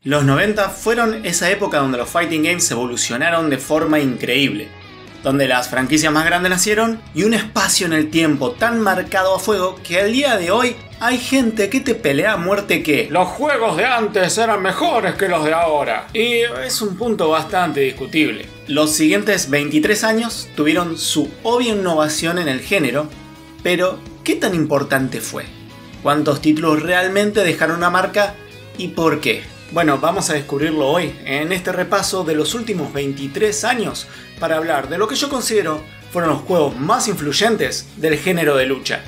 Los 90 fueron esa época donde los fighting games evolucionaron de forma increíble, donde las franquicias más grandes nacieron y un espacio en el tiempo tan marcado a fuego que al día de hoy hay gente que te pelea a muerte que los juegos de antes eran mejores que los de ahora. Y es un punto bastante discutible. Los siguientes 23 años tuvieron su obvia innovación en el género, pero ¿qué tan importante fue? ¿Cuántos títulos realmente dejaron una marca y por qué? Bueno, vamos a descubrirlo hoy, en este repaso de los últimos 23 años, para hablar de lo que yo considero fueron los juegos más influyentes del género de lucha.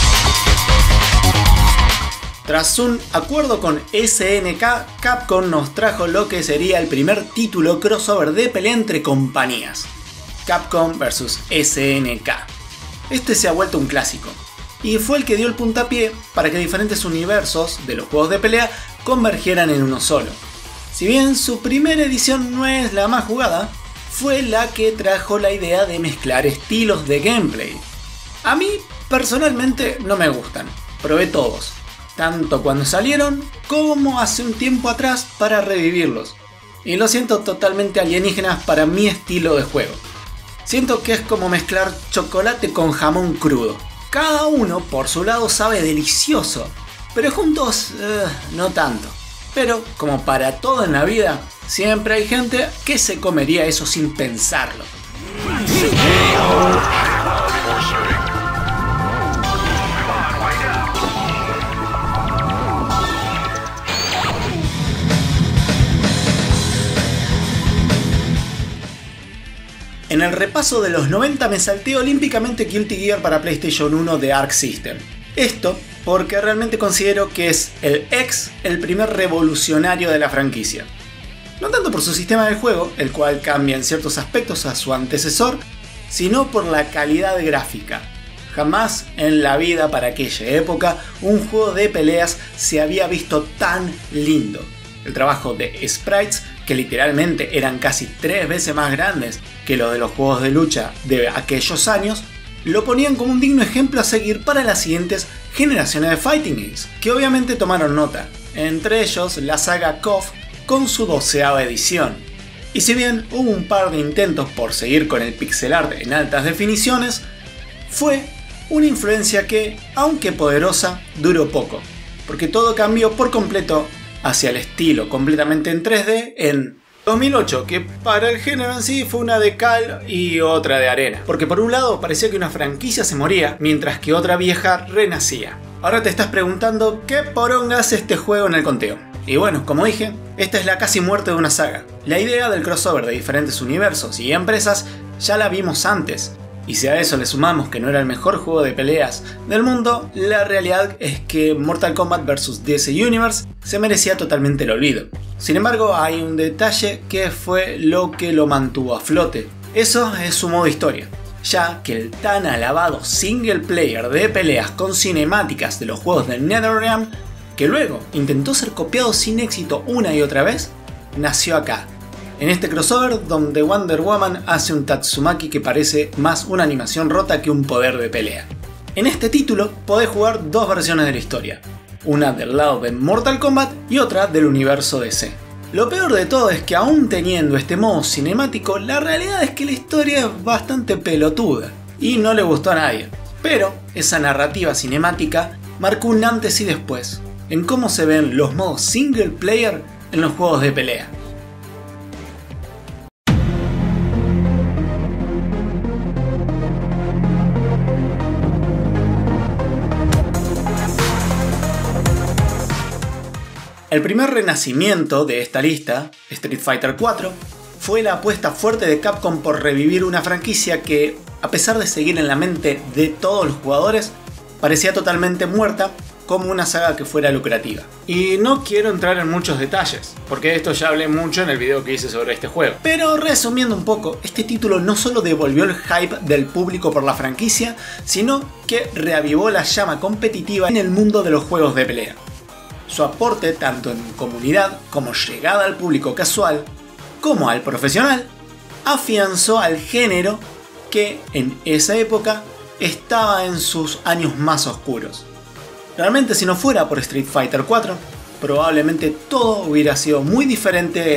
Tras un acuerdo con SNK, Capcom nos trajo lo que sería el primer título crossover de pelea entre compañías. Capcom vs SNK. Este se ha vuelto un clásico, y fue el que dio el puntapié para que diferentes universos de los juegos de pelea convergieran en uno solo. Si bien su primera edición no es la más jugada, fue la que trajo la idea de mezclar estilos de gameplay. A mí personalmente no me gustan, probé todos, tanto cuando salieron como hace un tiempo atrás para revivirlos, y lo siento totalmente alienígenas para mi estilo de juego. Siento que es como mezclar chocolate con jamón crudo. Cada uno por su lado sabe delicioso, pero juntos no tanto. Pero como para todo en la vida, siempre hay gente que se comería eso sin pensarlo. En el repaso de los 90 me salté olímpicamente Guilty Gear para PlayStation 1 de Arc System. Esto porque realmente considero que es el primer revolucionario de la franquicia. No tanto por su sistema de juego, el cual cambia en ciertos aspectos a su antecesor, sino por la calidad gráfica. Jamás en la vida para aquella época un juego de peleas se había visto tan lindo. El trabajo de sprites, que literalmente eran casi 3 veces más grandes que los de los juegos de lucha de aquellos años, lo ponían como un digno ejemplo a seguir para las siguientes generaciones de fighting games, que obviamente tomaron nota, entre ellos la saga KOF con su 12ª edición. Y si bien hubo un par de intentos por seguir con el pixel art en altas definiciones, fue una influencia que, aunque poderosa, duró poco, porque todo cambió por completo hacia el estilo completamente en 3D en 2008, que para el género en sí fue una de cal y otra de arena, porque por un lado parecía que una franquicia se moría, mientras que otra vieja renacía. Ahora te estás preguntando qué poronga hace este juego en el conteo. Y bueno, como dije, esta es la casi muerte de una saga. La idea del crossover de diferentes universos y empresas ya la vimos antes, y si a eso le sumamos que no era el mejor juego de peleas del mundo, la realidad es que Mortal Kombat vs DC Universe se merecía totalmente el olvido. Sin embargo, hay un detalle que fue lo que lo mantuvo a flote. Eso es su modo historia, ya que el tan alabado single player de peleas con cinemáticas de los juegos de NetherRealm, que luego intentó ser copiado sin éxito una y otra vez, nació acá. En este crossover donde Wonder Woman hace un Tatsumaki que parece más una animación rota que un poder de pelea. En este título podés jugar dos versiones de la historia, una del lado de Mortal Kombat y otra del universo DC. Lo peor de todo es que aún teniendo este modo cinemático, la realidad es que la historia es bastante pelotuda y no le gustó a nadie. Pero esa narrativa cinemática marcó un antes y después en cómo se ven los modos single player en los juegos de pelea. El primer renacimiento de esta lista, Street Fighter 4, fue la apuesta fuerte de Capcom por revivir una franquicia que, a pesar de seguir en la mente de todos los jugadores, parecía totalmente muerta como una saga que fuera lucrativa. Y no quiero entrar en muchos detalles, porque de esto ya hablé mucho en el video que hice sobre este juego. Pero resumiendo un poco, este título no solo devolvió el hype del público por la franquicia, sino que reavivó la llama competitiva en el mundo de los juegos de pelea. Su aporte tanto en comunidad como llegada al público casual como al profesional afianzó al género que en esa época estaba en sus años más oscuros. Realmente si no fuera por Street Fighter 4, probablemente todo hubiera sido muy diferente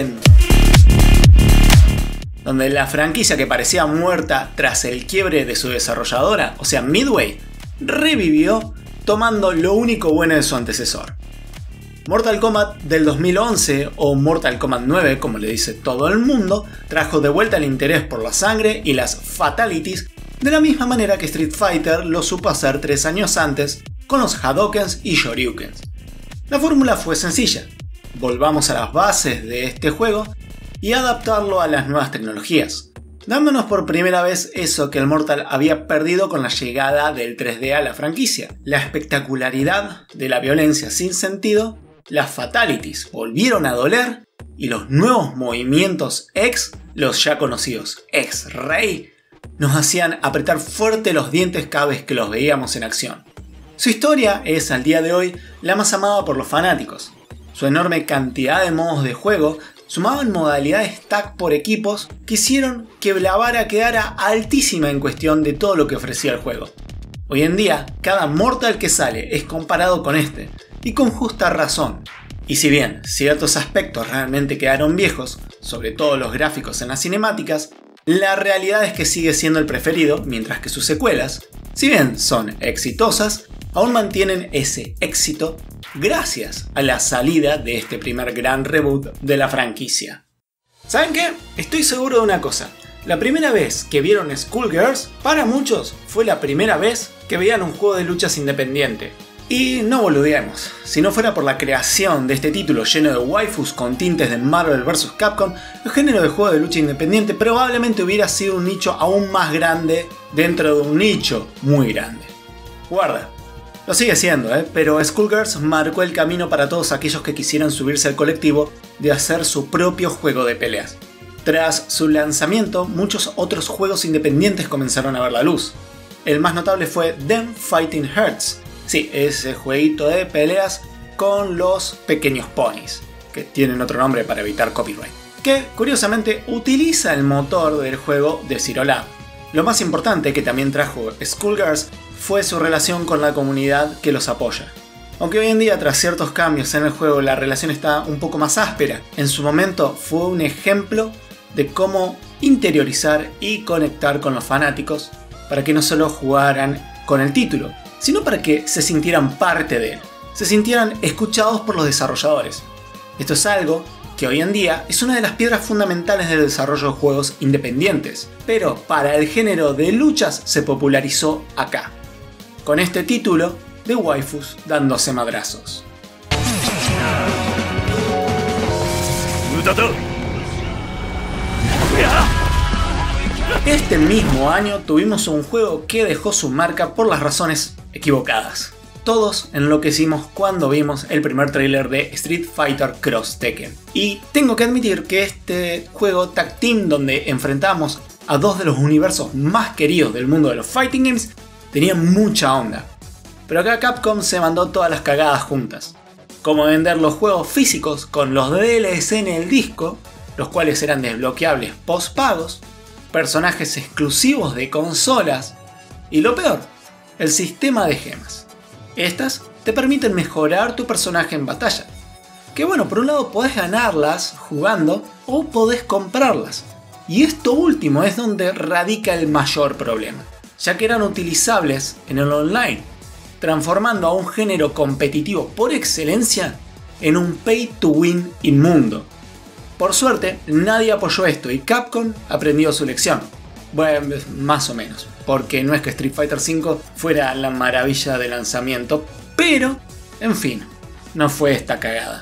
donde la franquicia que parecía muerta tras el quiebre de su desarrolladora, o sea Midway, revivió tomando lo único bueno de su antecesor. Mortal Kombat del 2011, o Mortal Kombat 9 como le dice todo el mundo, trajo de vuelta el interés por la sangre y las fatalities de la misma manera que Street Fighter lo supo hacer 3 años antes con los Hadokens y Shoryukens. La fórmula fue sencilla: volvamos a las bases de este juego y adaptarlo a las nuevas tecnologías, dándonos por primera vez eso que el Mortal había perdido con la llegada del 3D a la franquicia: la espectacularidad de la violencia sin sentido. Las fatalities volvieron a doler y los nuevos movimientos X, los ya conocidos X-Ray, nos hacían apretar fuerte los dientes cada vez que los veíamos en acción. Su historia es al día de hoy la más amada por los fanáticos. Su enorme cantidad de modos de juego, sumado en modalidades tag por equipos, que hicieron que la vara quedara altísima en cuestión de todo lo que ofrecía el juego. Hoy en día, cada Mortal que sale es comparado con este, y con justa razón. Y si bien ciertos aspectos realmente quedaron viejos, sobre todo los gráficos en las cinemáticas, la realidad es que sigue siendo el preferido, mientras que sus secuelas, si bien son exitosas, aún mantienen ese éxito gracias a la salida de este primer gran reboot de la franquicia. ¿Saben qué? Estoy seguro de una cosa: la primera vez que vieron Skullgirls, para muchos fue la primera vez que veían un juego de luchas independiente. Y no boludeemos, si no fuera por la creación de este título lleno de waifus con tintes de Marvel vs Capcom, el género de juego de lucha independiente probablemente hubiera sido un nicho aún más grande dentro de un nicho muy grande. Guarda, lo sigue siendo, pero Skullgirls marcó el camino para todos aquellos que quisieran subirse al colectivo de hacer su propio juego de peleas. Tras su lanzamiento, muchos otros juegos independientes comenzaron a ver la luz. El más notable fue Them Fighting Hearts. Sí, ese jueguito de peleas con los pequeños ponis, que tienen otro nombre para evitar copyright, que curiosamente utiliza el motor del juego de Zero Lab. Lo más importante que también trajo Skullgirls fue su relación con la comunidad que los apoya. Aunque hoy en día, tras ciertos cambios en el juego, la relación está un poco más áspera, en su momento fue un ejemplo de cómo interiorizar y conectar con los fanáticos para que no solo jugaran con el título, sino para que se sintieran parte de él, se sintieran escuchados por los desarrolladores. Esto es algo que hoy en día es una de las piedras fundamentales del desarrollo de juegos independientes, pero para el género de luchas se popularizó acá, con este título de waifus dándose madrazos. Este mismo año tuvimos un juego que dejó su marca por las razones equivocadas. Todos enloquecimos cuando vimos el primer tráiler de Street Fighter Cross Tekken. Y tengo que admitir que este juego Tag Team, donde enfrentamos a dos de los universos más queridos del mundo de los fighting games, tenía mucha onda. Pero acá Capcom se mandó todas las cagadas juntas. Como vender los juegos físicos con los DLC en el disco, los cuales eran desbloqueables post-pagos, personajes exclusivos de consolas y lo peor, el sistema de gemas. Estas te permiten mejorar tu personaje en batalla, que bueno, por un lado podés ganarlas jugando o podés comprarlas, y esto último es donde radica el mayor problema, ya que eran utilizables en el online, transformando a un género competitivo por excelencia en un pay to win inmundo. Por suerte, nadie apoyó esto y Capcom aprendió su lección. Bueno, más o menos, porque no es que Street Fighter V fuera la maravilla de lanzamiento, pero, en fin, no fue esta cagada.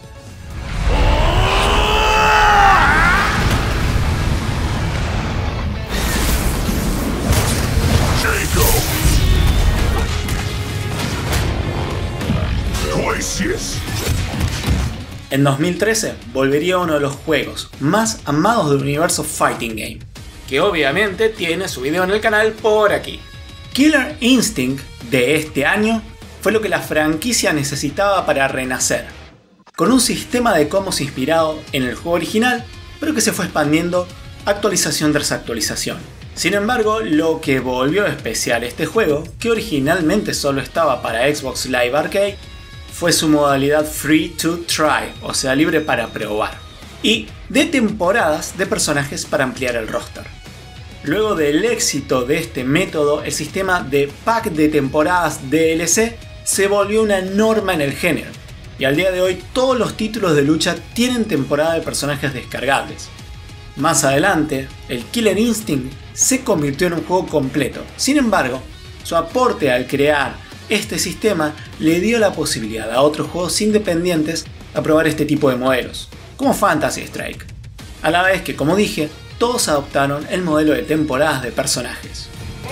En 2013 volvería uno de los juegos más amados del universo Fighting Game, que obviamente tiene su video en el canal por aquí. Killer Instinct de este año fue lo que la franquicia necesitaba para renacer, con un sistema de combos inspirado en el juego original, pero que se fue expandiendo actualización tras actualización. Sin embargo, lo que volvió especial este juego, que originalmente solo estaba para Xbox Live Arcade, fue su modalidad Free to Try, o sea, libre para probar, y de temporadas de personajes para ampliar el roster. Luego del éxito de este método, el sistema de pack de temporadas DLC se volvió una norma en el género, y al día de hoy todos los títulos de lucha tienen temporada de personajes descargables. Más adelante, el Killer Instinct se convirtió en un juego completo. Sin embargo, su aporte al crear este sistema le dio la posibilidad a otros juegos independientes a probar este tipo de modelos, como Fantasy Strike, a la vez que, como dije, todos adoptaron el modelo de temporadas de personajes.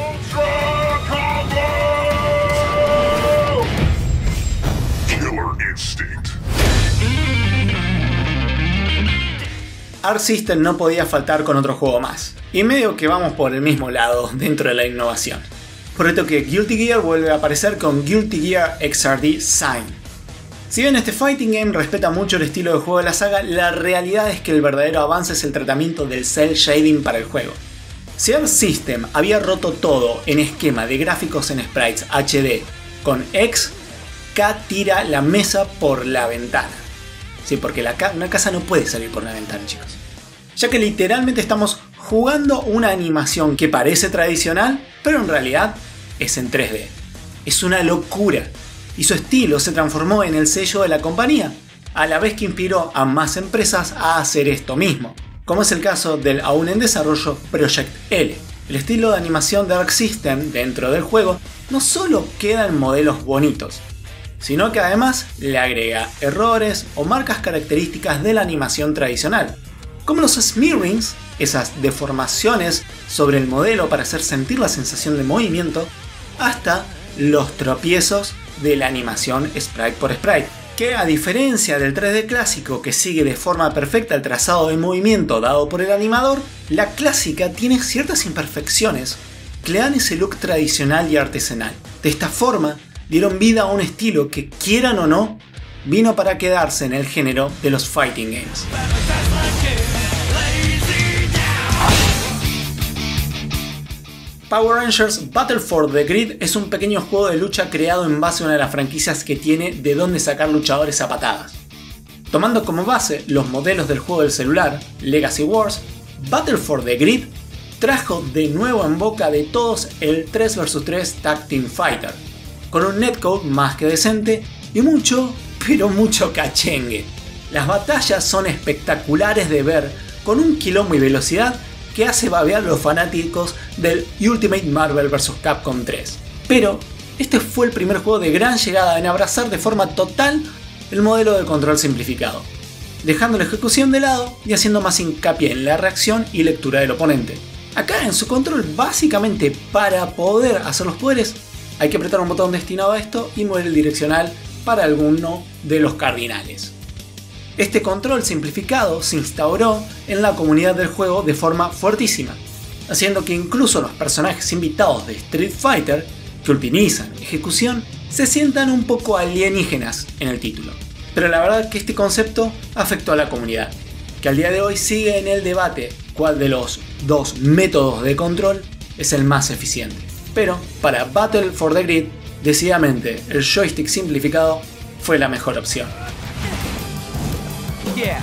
Arc System no podía faltar con otro juego más, y medio que vamos por el mismo lado dentro de la innovación. Por esto que Guilty Gear vuelve a aparecer con Guilty Gear XRD Sign. Si bien este fighting game respeta mucho el estilo de juego de la saga, la realidad es que el verdadero avance es el tratamiento del cel shading para el juego. Si Arc System había roto todo en esquema de gráficos en sprites HD con X, K tira la mesa por la ventana. Sí, porque una casa no puede salir por la ventana, chicos. Ya que literalmente estamos jugando una animación que parece tradicional, pero en realidad es en 3D. Es una locura. Y su estilo se transformó en el sello de la compañía, a la vez que inspiró a más empresas a hacer esto mismo, como es el caso del aún en desarrollo Project L. El estilo de animación de Arc System dentro del juego no solo queda en modelos bonitos, sino que además le agrega errores o marcas características de la animación tradicional, como los smearings, esas deformaciones sobre el modelo para hacer sentir la sensación de movimiento, hasta los tropiezos de la animación sprite por sprite, que a diferencia del 3D clásico que sigue de forma perfecta el trazado de movimiento dado por el animador, la clásica tiene ciertas imperfecciones que le dan ese look tradicional y artesanal. De esta forma, dieron vida a un estilo que, quieran o no, vino para quedarse en el género de los fighting games. Power Rangers Battle for the Grid es un pequeño juego de lucha creado en base a una de las franquicias que tiene de dónde sacar luchadores a patadas. Tomando como base los modelos del juego del celular, Legacy Wars, Battle for the Grid trajo de nuevo en boca de todos el 3 vs 3 Tag Team Fighter, con un netcode más que decente y mucho, pero mucho cachengue. Las batallas son espectaculares de ver, con un quilombo y velocidad que hace babear a los fanáticos del Ultimate Marvel vs. Capcom 3. Pero este fue el primer juego de gran llegada en abrazar de forma total el modelo de control simplificado, dejando la ejecución de lado y haciendo más hincapié en la reacción y lectura del oponente. Acá en su control, básicamente para poder hacer los poderes, hay que apretar un botón destinado a esto y mover el direccional para alguno de los cardinales. Este control simplificado se instauró en la comunidad del juego de forma fuertísima, haciendo que incluso los personajes invitados de Street Fighter que utilizan ejecución se sientan un poco alienígenas en el título. Pero la verdad es que este concepto afectó a la comunidad, que al día de hoy sigue en el debate cuál de los dos métodos de control es el más eficiente. Pero para Battle for the Grid, decididamente el joystick simplificado fue la mejor opción. Yeah.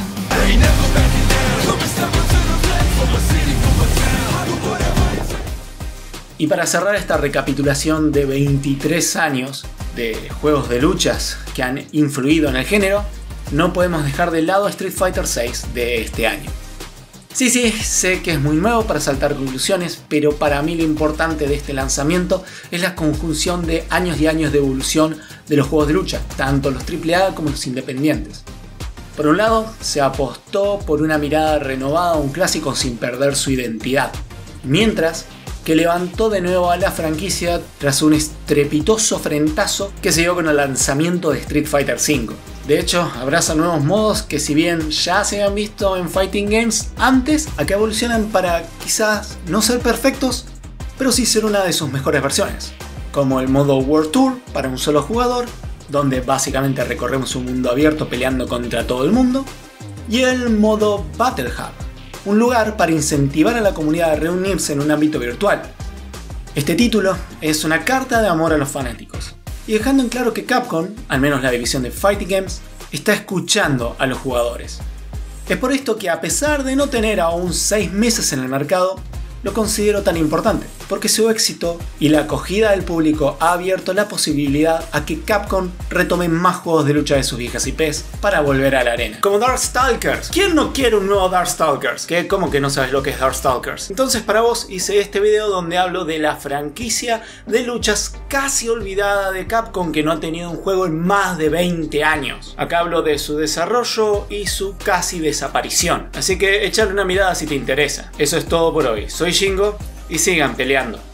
Y para cerrar esta recapitulación de 23 años de juegos de luchas que han influido en el género, no podemos dejar de lado Street Fighter VI de este año. Sí, sé que es muy nuevo para saltar conclusiones, pero para mí lo importante de este lanzamiento es la conjunción de años y años de evolución de los juegos de lucha, tanto los AAA como los independientes. Por un lado, se apostó por una mirada renovada a un clásico sin perder su identidad, mientras que levantó de nuevo a la franquicia tras un estrepitoso frentazo que se dio con el lanzamiento de Street Fighter V. De hecho, abraza nuevos modos que, si bien ya se habían visto en fighting games antes, acá evolucionan para quizás no ser perfectos, pero sí ser una de sus mejores versiones, como el modo World Tour para un solo jugador, donde básicamente recorremos un mundo abierto peleando contra todo el mundo, y el modo Battle Hub, un lugar para incentivar a la comunidad a reunirse en un ámbito virtual. Este título es una carta de amor a los fanáticos, y dejando en claro que Capcom, al menos la división de Fighting Games, está escuchando a los jugadores. Es por esto que, a pesar de no tener aún 6 meses en el mercado, lo considero tan importante, porque su éxito y la acogida del público ha abierto la posibilidad a que Capcom retome más juegos de lucha de sus viejas IPs para volver a la arena. Como Darkstalkers. ¿Quién no quiere un nuevo Darkstalkers? ¿Qué? ¿Cómo que no sabes lo que es Darkstalkers? Entonces, para vos hice este video donde hablo de la franquicia de luchas casi olvidada de Capcom, que no ha tenido un juego en más de 20 años. Acá hablo de su desarrollo y su casi desaparición. Así que échale una mirada si te interesa. Eso es todo por hoy. Soy Shingo y sigan peleando.